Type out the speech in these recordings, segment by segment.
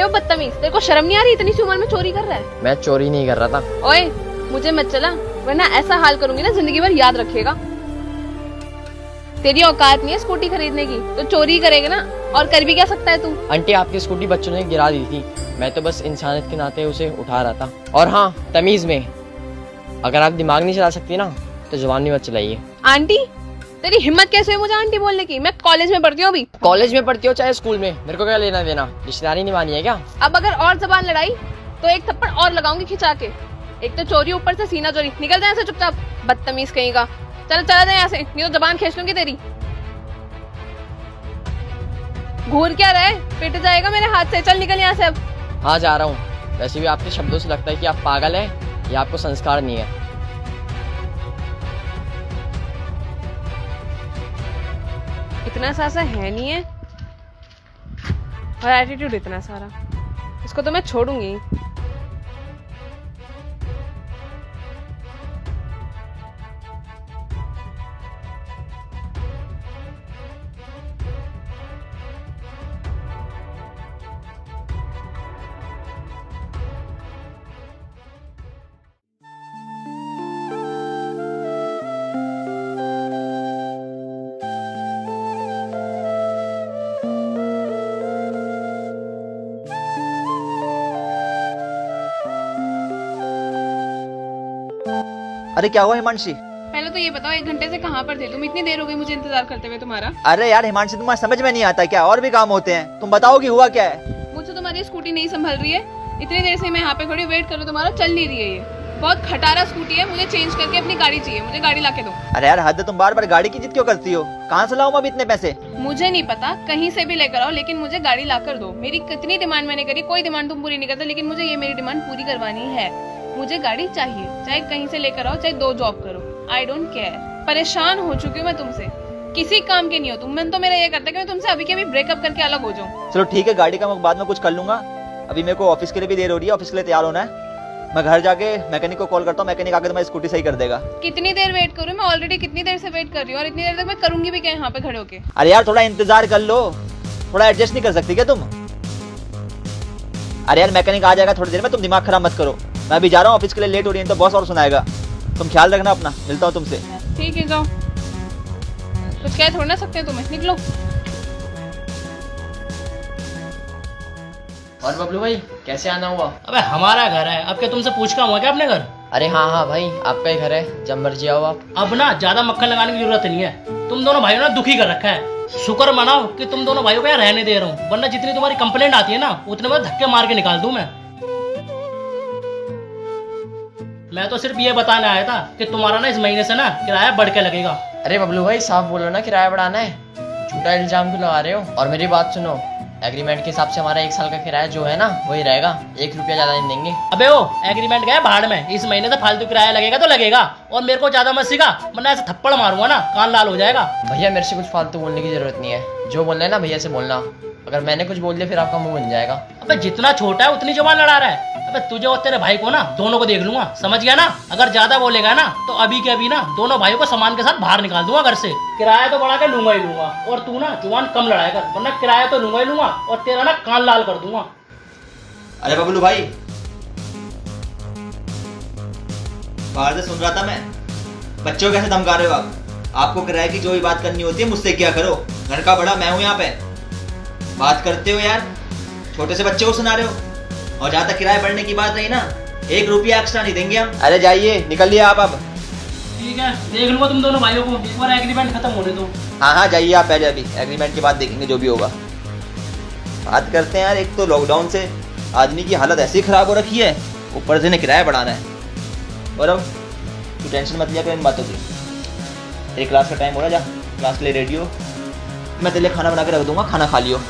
हो बदतमीज, तेरे को शर्म नहीं आ रही? इतनी सी उम्र में चोरी कर रहा है। मैं चोरी नहीं कर रहा था। ओए मुझे मत चला, वरना ऐसा हाल करूंगी ना जिंदगी भर याद रखेगा। तेरी औकात नहीं है स्कूटी खरीदने की, तो चोरी करेगा ना, और कर भी क्या सकता है तू? आंटी आपकी स्कूटी बच्चों ने गिरा दी थी, मैं तो बस इंसानियत के नाते उसे उठा रहा था। और हाँ, तमीज में, अगर आप दिमाग नहीं चला सकती ना तो जुबान भी मत चलाइए। आंटी? तेरी हिम्मत कैसे है मुझे आंटी बोलने की? मैं कॉलेज में पढ़ती हूँ अभी। कॉलेज में पढ़ती हो चाहे स्कूल में, मेरे को क्या लेना देना? रिश्तेदारी निभानी है क्या? अब अगर और जबान लड़ाई तो एक थप्पड़ और लगाऊंगी खिंचा के। एक तो चोरी, ऊपर से सीना चोरी। निकल जाए ऐसे चुपचाप, बदतमीज कहीं का। चल चला जाए यहाँ से, नहीं तो जबान खींच लूंगी तेरी। घूर क्या रहा है? पिट जाएगा मेरे हाथ से। चल निकल यहाँ से अब। हाँ जा रहा हूँ। वैसे भी आपके शब्दों से लगता है कि आप पागल हैं या आपको संस्कार नहीं है। इतना सा है नहीं है, और एटीट्यूड इतना सारा। इसको तो मैं छोड़ूंगी। अरे क्या हुआ हिमांशी? पहले तो ये बताओ, 1 घंटे से कहाँ पर थे तुम? इतनी देर हो गई मुझे इंतजार करते हुए तुम्हारा। अरे यार हिमांशी, तुम्हारा समझ में नहीं आता क्या? और भी काम होते हैं, तुम बताओ कि हुआ क्या है? मुझसे तुम्हारी स्कूटी नहीं संभल रही है। इतनी देर से मैं यहाँ पे खड़ी वेट कर रही हूँ तुम्हारा, चल नहीं रही है। ये बहुत खटारा स्कूटी है, मुझे चेंज करके अपनी गाड़ी चाहिए। मुझे गाड़ी लाके दो। अरे यार हद है, तुम बार बार गाड़ी की जिद क्यों करती हो? कहाँ से लाऊं मैं अभी इतने पैसे? मुझे नहीं पता, कहीं से भी लेकर आओ, लेकिन मुझे गाड़ी लाकर दो। मेरी कितनी डिमांड मैंने करी, कोई डिमांड तुम पूरी नहीं करते, लेकिन मुझे ये मेरी डिमांड पूरी करवानी है। मुझे गाड़ी चाहिए, चाहे कहीं से लेकर आओ, चाहे 2 जॉब करो। I don't care. परेशान हो चुकी हूँ मैं तुमसे, किसी काम के नहीं हो तुम। मन तो मेरा ये करता है कि मैं तुमसे अभी के अभी ब्रेकअप करके अलग हो जाऊँ। चलो ठीक है, गाड़ी का मैं बाद में कुछ कर लूंगा। अभी मेरे को ऑफिस के लिए भी देर हो रही है, ऑफिस के लिए तैयार होना है। मैं घर जाके मैकेनिक को कॉल करता हूँ, मैकेनिक आकर तुम्हारी स्कूटी सही कर देगा। कितनी देर वेट करूँ मैं? ऑलरेडी कितनी देर से वेट कर रही हूँ, और इतनी देर तक मैं करूंगी भी क्या यहाँ पे खड़े होके? अरे यार थोड़ा इंतजार कर लो, थोड़ा एडजस्ट नहीं कर सकती क्या तुम? अरे यार मैकेनिक आ जाएगा थोड़ी देर में, तुम दिमाग खराब मत करो। मैं अभी जा रहा हूँ ऑफिस के लिए, लेट हो रही है तो बॉस और सुनाएगा। तुम ख्याल रखना अपना, मिलता हूँ तुमसे। ठीक है जाओ, कुछ कह थोड़ा ना सकते हैं तुम्हें, निकलो। और बबलू भाई कैसे आना हुआ? अबे हमारा घर है, अब क्या तुमसे पूछ का हुआ क्या अपने घर? अरे हाँ हाँ भाई, आपका ही घर है, जब मर्जी आओ आप। अब ना ज्यादा मक्खन लगाने की जरूरत नहीं है। तुम दोनों भाइयों ने दुखी कर रखा है। शुक्र मनाओ कि तुम दोनों भाइयों को यहाँ रहने दे रहा हूँ, वरना जितनी तुम्हारी कंप्लेंट आती है ना उतने में धक्के मार के निकाल दूं मैं। मैं तो सिर्फ ये बताने आया था कि तुम्हारा ना इस महीने से ना किराया बढ़ के लगेगा। अरे बबलू भाई साफ बोलो ना, किराया बढ़ाना है? झूठा इल्जाम क्यों लगा रहे हो? और मेरी बात सुनो, एग्रीमेंट के हिसाब से हमारा 1 साल का किराया जो है ना वही रहेगा, 1 रुपया ज्यादा नहीं देंगे। अबे वो एग्रीमेंट गया भाड़ में, इस महीने से फालतू किराया लगेगा तो लगेगा। और मेरे को ज्यादा मत सिखा, वरना ऐसे थप्पड़ मारूंगा ना कान लाल हो जाएगा। भैया मेरे से कुछ फालतू बोलने की जरूरत नहीं है, जो बोलना है ना भैया से बोलना। अगर मैंने कुछ बोल दिया फिर आपका मुंह बन जाएगा। अबे जितना छोटा है उतनी जुबान लड़ा रहा है। अबे तुझे और तेरे भाई को ना दोनों को देख लूंगा, समझ गया ना? अगर ज्यादा बोलेगा ना तो अभी के अभी ना दोनों भाइयों को सामान के साथ बाहर निकाल दूंगा घर से। किराया तो बढ़ा के लूंगा ही लूंगा, और तू ना जुबान कम लड़ाया कर, वरना किराया तो लूंगा ही लूंगा और तेरा ना कान लाल कर दूंगा। अरे बबलू भाई, बाहर से सुन रहा था मैं, बच्चों कैसे धमका रहे हो आप? आपको किराए की जो भी बात करनी होती है मुझसे किया करो, घर का बड़ा मैं हूँ यहाँ पे। बात करते हो यार, छोटे से बच्चे को सुना रहे हो। और जहाँ तक किराए बढ़ने की बात रही ना, 1 रुपया एक्स्ट्रा नहीं देंगे हम। अरे जाइए, निकलिए आप अब। ठीक है, देख लूंगा तुम दोनों भाइयों को, एक बार एग्रीमेंट खत्म होने दो। हाँ हाँ जाइए आप पहले, अभी एग्रीमेंट के बाद देखेंगे जो भी होगा। बात करते हैं यार, एक तो लॉकडाउन से आदमी की हालत ऐसी खराब हो रखी है, ऊपर से किराया बढ़ाना है। और अब तू टेंशन मत लिया कर इन बातों की। तेरी क्लास का टाइम हो रहा, जा क्लास के लिए रेडी हो। मैं तेरे लिए खाना बना के रख दूंगा, खाना खा लियो।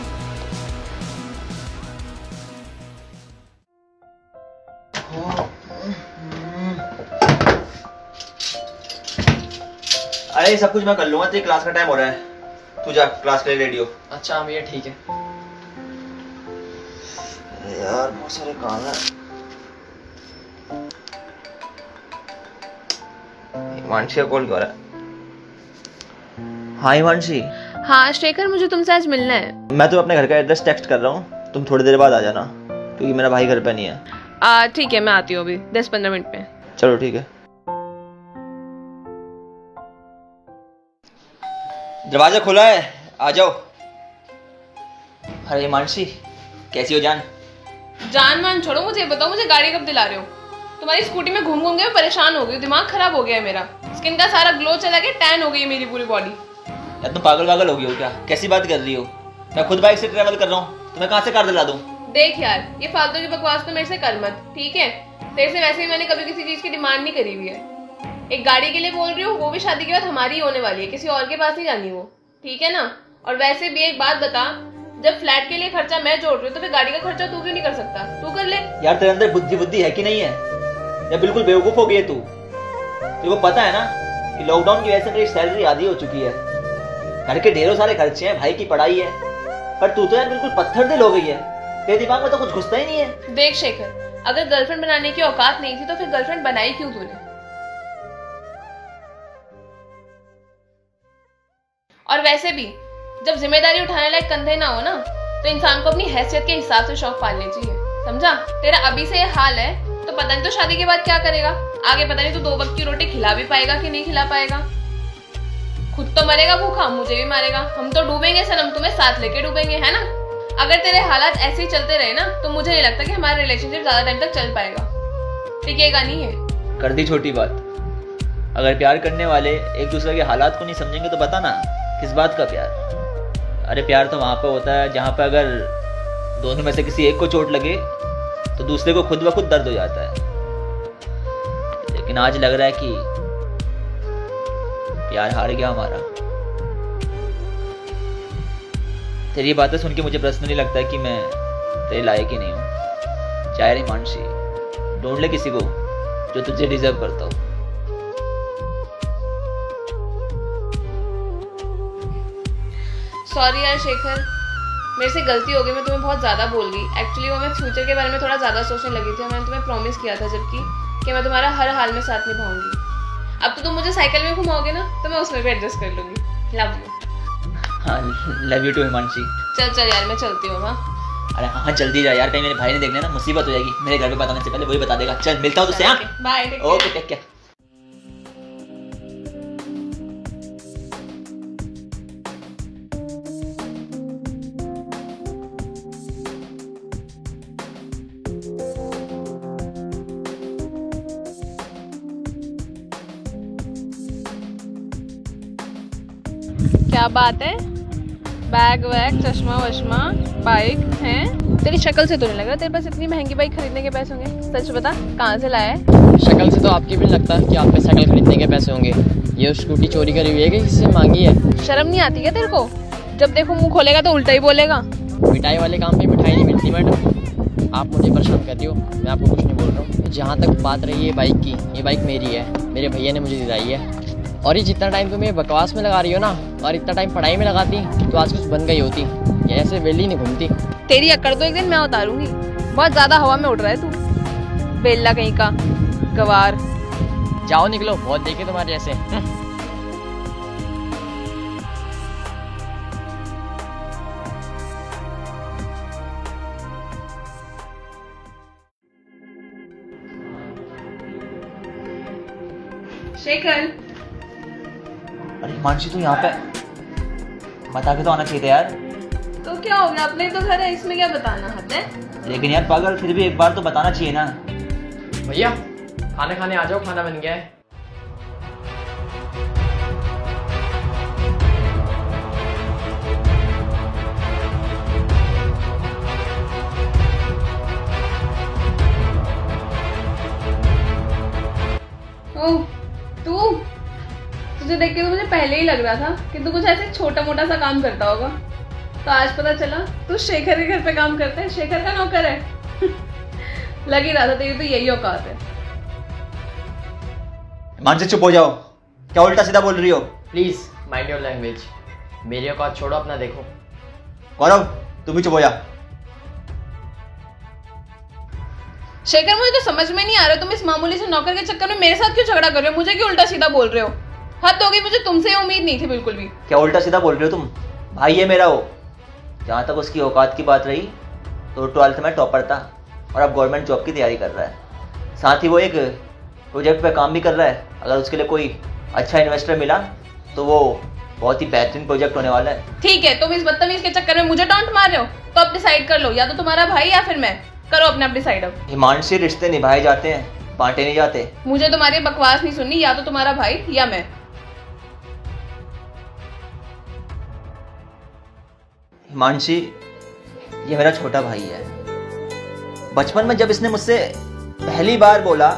अरे सब कुछ मैं कर लूंगा, तेरी क्लास का टाइम हो रहा है, तू जा क्लास के लिए रेडी हो। अच्छा भैया ठीक है। यार बहुत सारे काम है। हिमांशी का कॉल कर रहा है। हाँ हिमांशी। हाँ शेखर, मुझे तुमसे आज मिलना है। मैं तो अपने घर का एड्रेस टेक्स्ट कर रहा हूँ, तुम थोड़ी देर बाद आ जाना, क्योंकि मेरा भाई घर पे नहीं है। ठीक है, मैं आती हूँ अभी 10-15 मिनट में। चलो ठीक है। दरवाजा खुला है, आ जाओ। अरे मानसी, कैसी हो जान? जान मान छोड़ो, मुझे बताओ मुझे गाड़ी कब दिला रहे हो? तुम्हारी स्कूटी में घूम घूम के मैं परेशान हो गई, दिमाग खराब हो गया है मेरा, स्किन का सारा ग्लो चला गया, टैन हो गई है मेरी पूरी बॉडी। यार तुम पागल वागल हो गई हो क्या? कैसी बात कर रही हो? मैं खुद बाइक से ट्रैवल कर रहा हूँ, तुम्हें कहाँ से कार दिला दूँ? देख यार, ये फालतू की बकवास तो मेरे से कर मत, ठीक है? तेरे से वैसे भी मैंने कभी किसी चीज की डिमांड नहीं करी हुई है। एक गाड़ी के लिए बोल रही हूँ, वो भी शादी के बाद हमारी होने वाली है, किसी और के पास नहीं जानी वो, ठीक है ना? और वैसे भी एक बात बता, जब फ्लैट के लिए खर्चा मैं जोड़ रही हूँ तो फिर गाड़ी का खर्चा तू क्यों नहीं कर सकता? तू कर ले। यार तेरे अंदर बुद्धि है कि नहीं है? या बिल्कुल बेवकूफ हो गई है तू? तेरे को पता है ना कि लॉकडाउन की वजह से मेरी सैलरी आधी हो चुकी है, घर के ढेरों सारे खर्चे हैं, भाई की पढ़ाई है, पर तू तो यार बिल्कुल पत्थर दिल हो गई है, तेरे दिमाग में तो कुछ घुसता ही नहीं है। देख शेखर, अगर गर्लफ्रेंड बनाने की औकात नहीं थी तो फिर गर्लफ्रेंड बनाई क्यों तूने? और वैसे भी जब जिम्मेदारी उठाने लायक कंधे ना हो ना, तो इंसान को अपनी हैसियत के हिसाब से शौक पालने चाहिए, समझा? तेरा अभी से ये हाल है तो पता नहीं तो शादी के बाद क्या करेगा, आगे पता नहीं तो 2 वक्त की रोटी खिला भी पाएगा कि नहीं खिला पाएगा। खुद तो मरेगा भूखा, मुझे भी मारेगा, हम तो डूबेंगे सनम, तुम्हें साथ लेके डूबेंगे, है ना? अगर तेरे हालात ऐसे ही चलते रहे ना तो मुझे नहीं लगता कि हमारा रिलेशनशिप ज्यादा टाइम तक चल पाएगा, टिकेगा नहीं है। कर दी छोटी बात। अगर प्यार करने वाले एक दूसरे के हालात को नहीं समझेंगे तो बता ना, किस बात का प्यार? अरे प्यार तो वहां पे होता है जहां पे अगर दोनों में से किसी एक को चोट लगे तो दूसरे को खुद ब खुद दर्द हो जाता है। लेकिन आज लग रहा है कि प्यार हार गया हमारा। तेरी बातें सुन के मुझे पर्सनली लगता है कि मैं तेरे लायक ही नहीं हूँ। चाहे रे मानसी, ढूंढ ले किसी को जो तुझे डिजर्व करता हो। सॉरी यार शेखर, मेरे से गलती हो गई, मैं तुम्हें बहुत ज़्यादा बोल गई। एक्चुअली वो मैं फ्यूचर के बारे में थोड़ा ज़्यादा सोचने लगी थी और मैंने तुम्हें प्रॉमिस किया था जबकि कि मैं तुम्हारा हर हाल में साथ निभाऊंगी। अब तो तुम मुझे साइकिल में घुमाओगे ना तो मैं उसमें भी एडजस्ट कर लूंगी। Love you. हाँ, लव यू टू हिमांशी। चल यार मैं चलती हूँ। हाँ अरे हाँ जल्दी जा यार, कहीं मेरे भाई ने देखने ना मुसीबत हो जाएगी। मेरे घर पे बताने से पहले वही बता देगा। चल मिलता हूँ तुझसे। हाँ बाय। Okay take care. क्या बात है, बैग वैग चश्मा वश्मा बाइक है? तेरी शक्ल से तो नहीं लग रहा तेरे पास इतनी महंगी बाइक खरीदने के पैसे होंगे। सच बता कहाँ से लाया है? शक्ल से तो आपकी भी लगता है कि आप पे साइकिल खरीदने के पैसे होंगे। ये स्कूटी चोरी करी हुई है कि किसी से मांगी है? शर्म नहीं आती है तेरे को? जब देखो मुंह खोलेगा तो उल्टा ही बोलेगा। मिठाई वाले काम में मिठाई नहीं मिलती मैडम। आप मुझे परेशान कर रही हो, मैं आपको कुछ नहीं बोल रहा हूँ। जहाँ तक बात रही है बाइक की, ये बाइक मेरी है, मेरे भैया ने मुझे दिलाई है। और ये जितना टाइम तुम ये बकवास में लगा रही हो ना, और इतना टाइम पढ़ाई में लगाती तो आज कुछ बन गई होती। ये ऐसे वेली नहीं घूमती। तेरी अकड़ तो एक दिन मैं उतारूंगी। बहुत ज्यादा हवा में उड़ रहा है तू, बेल्ला कहीं का गवार। जाओ निकलो, बहुत देखे तुम्हारे जैसे। शेखर, अरे हिमांशी तू यहाँ पे बता के तो आना चाहिए था यार। तो क्या हो गया, अपने तो घर है, इसमें क्या बताना है? लेकिन यार पागल, फिर भी एक बार तो बताना चाहिए ना। भैया खाना खाने आ जाओ, खाना बन गया है। ओह तुझे देख के तो मुझे पहले ही लग रहा था कि तू कुछ ऐसे छोटा मोटा सा काम करता होगा, तो आज पता चला तू शेखर के घर पे काम करता है, शेखर का नौकर है। लग ही रहा था तेरी तो यही औकात है। मानसी चुप हो जाओ, क्या उल्टा सीधा बोल रही हो? Please mind your language. मेरी औकात छोड़ो, अपना देखो। गौरव तुम भी चुप हो जा। शेखर मुझे तो समझ में नहीं आ रहा, तुम इस मामूली से नौकर के चक्कर में मेरे साथ क्यों झगड़ा कर रहे हो? मुझे क्यों उल्टा सीधा बोल रहे हो? हद हो गई, मुझे तुमसे उम्मीद नहीं थी बिल्कुल भी। क्या उल्टा सीधा बोल रहे हो तुम? भाई है मेरा वो। जहाँ तक उसकी औकात की बात रही, तो 12th में टॉपर था और अब गवर्नमेंट जॉब की तैयारी कर रहा है। साथ ही वो एक प्रोजेक्ट पे काम भी कर रहा है। अगर उसके लिए कोई अच्छा इन्वेस्टर मिला तो वो बहुत ही बेहतरीन प्रोजेक्ट होने वाला है। ठीक है, तुम इस बदतमीज के चक्कर में मुझे टॉन्ट मार रहे हो, तो अब डिसाइड कर लो, या तो तुम्हारा भाई या फिर मैं। करो अपने आप डिसाइड। अब हिमांशी, रिश्ते निभाए जाते हैं, बांटे नहीं जाते। मुझे तुम्हारी बकवास नहीं सुननी, या तो तुम्हारा भाई या मैं। हिमांशी, ये मेरा छोटा भाई है। बचपन में जब इसने मुझसे पहली बार बोला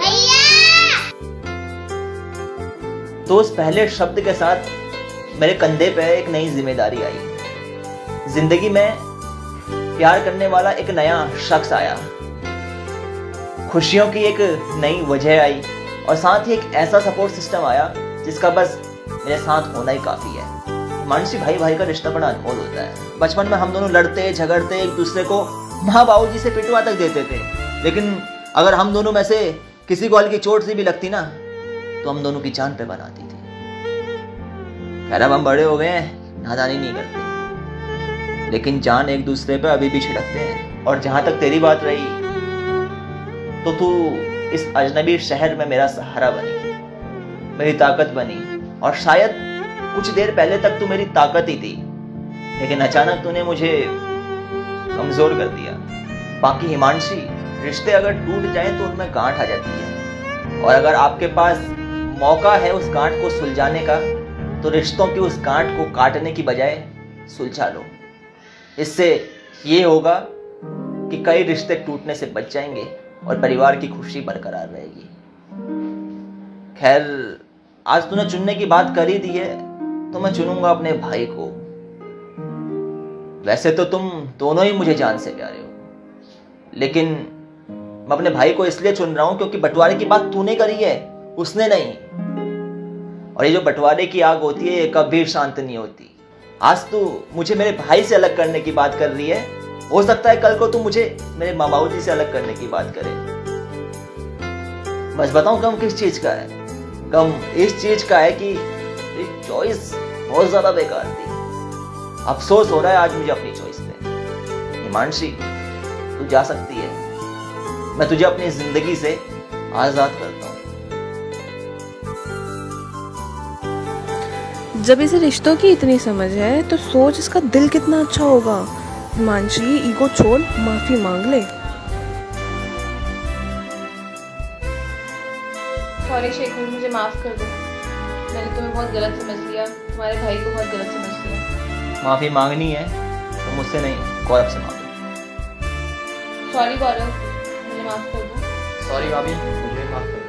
तो उस पहले शब्द के साथ मेरे कंधे पे एक नई जिम्मेदारी आई। जिंदगी में प्यार करने वाला एक नया शख्स आया, खुशियों की एक नई वजह आई और साथ ही एक ऐसा सपोर्ट सिस्टम आया जिसका बस मेरे साथ होना ही काफी है। हिमांशी, भाई भाई का रिश्ता बड़ा अनमोल होता है। बचपन में हम दोनों लड़ते झगड़ते एक दूसरे को माँ बाबूजी से पिटवा तक देते थे, लेकिन अगर हम दोनों में से किसी को हल्की चोट सी भी लगती ना तो हम दोनों की जान पे बनाती थी। खैर अब हम बड़े हो गए हैं, नादानी नहीं करते, लेकिन जान एक दूसरे पे अभी भी छिड़कते हैं। और जहां तक तेरी बात रही तो तू इस अजनबी शहर में मेरा सहारा बनी, मेरी ताकत बनी। और शायद कुछ देर पहले तक तू मेरी ताकत ही थी, लेकिन अचानक तूने मुझे कमजोर कर दिया। बाकी हिमांशी, रिश्ते अगर टूट जाएं तो उनमें गांठ आ जाती है, और अगर आपके पास मौका है उस गांठ को सुलझाने का तो रिश्तों की उस गांठ को काटने की बजाय सुलझा लो। इससे ये होगा कि कई रिश्ते टूटने से बच जाएंगे और परिवार की खुशी बरकरार रहेगी। खैर, आज तूने चुनने की बात कर ही दी है तो मैं चुनूंगा अपने भाई को। वैसे तो तुम दोनों ही मुझे जान से प्यारे हो, लेकिन मैं अपने भाई को इसलिए चुन रहा हूं क्योंकि बंटवारे की बात तूने करी है, उसने नहीं। और ये जो बंटवारे की आग होती है ये कभी शांत नहीं होती। आज तू मुझे मेरे भाई से अलग करने की बात कर रही है, हो सकता है कल को तू मुझे मेरे माँ बाबू जी से अलग करने की बात करे। बस बताऊं गम किस चीज का है? गम इस चीज का है कि मेरी चॉइस बहुत ज्यादा बेकार थी। अफसोस हो रहा है आज मुझे अपनी चॉइस पे। हिमांशी, तू जा सकती है, मैं तुझे अपनी जिंदगी से आजाद करता हूं। जब इसे रिश्तों की इतनी समझ है तो सोच इसका दिल कितना अच्छा होगा। हिमांशी, ईगो छोड़, माफी मांग ले। सॉरी शेखर, मुझे माफ कर दो, मैंने तुम्हें बहुत गलत समझ लिया, तुम्हारे भाई को बहुत गलत समझ लिया। माफी मांगनी है तो मुझसे नहीं, गौरव से मांगो। सॉरी गौरव, मुझे माफ कर दो। सॉरी भाभी, मुझे माफ कर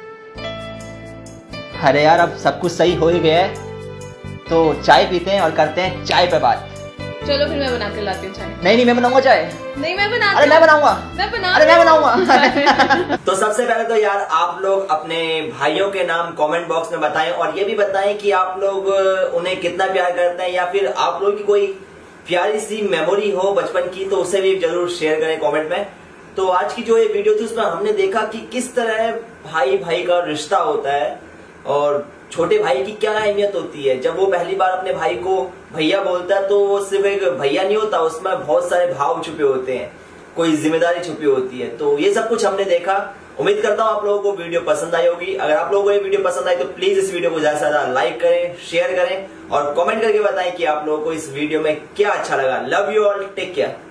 दो। अरे यार, अब सब कुछ सही हो ही गया है तो चाय पीते हैं और करते हैं चाय पे बात। चलो फिर मैं बना के लाती हूँ चाय। नहीं, मैं बनाऊंगा चाय। नहीं, मैं बनाती हूँ। अरे मैं बनाऊंगा। अरे मैं बनाऊंगा। तो सबसे पहले तो यार आप लोग अपने भाइयों के नाम कमेंट बॉक्स में बताएं और ये भी बताएं कि आप लोग उन्हें कितना प्यार करते हैं, या फिर आप लोग की कोई प्यारी सी मेमोरी हो बचपन की तो उसे भी जरूर शेयर करें कमेंट में। तो आज की जो ये वीडियो थी उसमें हमने देखा कि किस तरह भाई भाई का रिश्ता होता है और छोटे भाई की क्या अहमियत होती है। जब वो पहली बार अपने भाई को भैया बोलता है तो वो सिर्फ एक भैया नहीं होता, उसमें बहुत सारे भाव छुपे होते हैं, कोई जिम्मेदारी छुपी होती है। तो ये सब कुछ हमने देखा। उम्मीद करता हूँ आप लोगों को वीडियो पसंद आई होगी। अगर आप लोगों को ये वीडियो पसंद आई तो प्लीज इस वीडियो को ज्यादा से ज्यादा लाइक करें, शेयर करें और कमेंट करके बताएं कि आप लोगों को इस वीडियो में क्या अच्छा लगा। Love you all, take care.